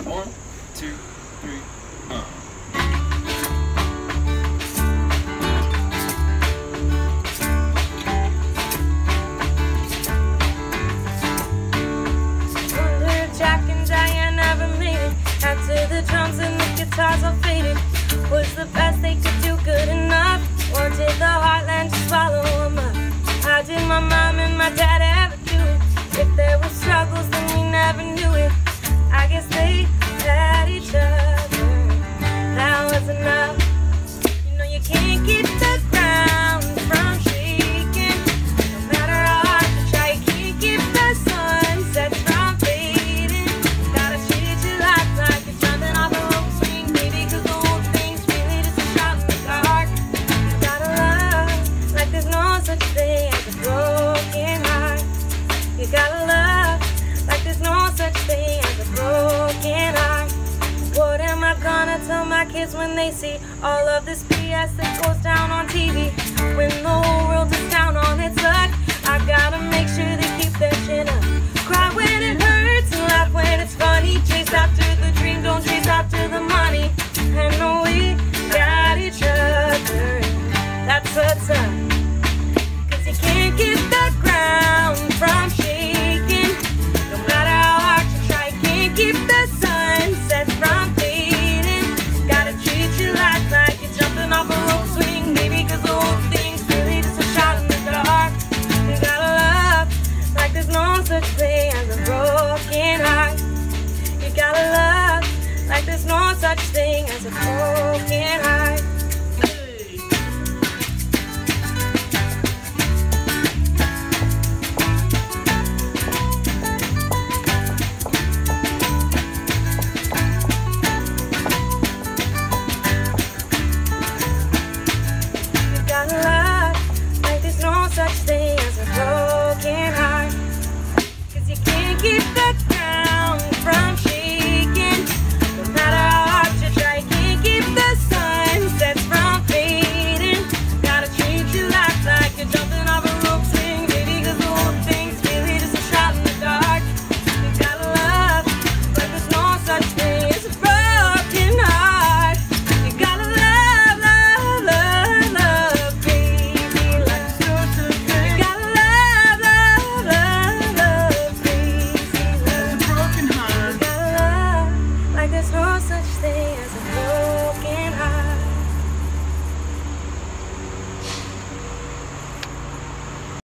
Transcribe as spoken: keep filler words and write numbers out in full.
One, two, three, uh. Jack and Diane never made it. After the drums and the guitars all faded, was the best they could do good enough? Or did the heartland just swallow them up? How did my mom and my dad ever do it? If there were struggles, then we never knew it. I guess they had each other. That was enough. You know you can't keep the ground from shaking. No matter how hard you try, you can't keep the sunset from fading. Gotta treat your life like you're jumping off a rope swing, baby, 'cause the whole thing's really just a shot in the dark. You gotta love like there's no such thing as a broken heart. You gotta love like there's no such thing as a broken heart. What am I gonna tell my kids when they see all of this B S that goes down on T V? When the whole world is down on its luck, I gotta make sure they keep their chin up. Cry when it hurts and laugh when it's funny. Chase after the dream, don't chase after the money. I know we got each other, that's what's up. 'Cause you can't keep the ground from shaking. No matter how hard you try, you can't keep the sunset from fading. Gotta treat your life like you're jumping off a rope swing, baby, 'cause the whole thing's really just a shot in the dark. You gotta love like there's no such thing as a broken heart. You gotta love like there's no such thing as a broken heart. Such thing as a broken heart, 'cause you can't keep the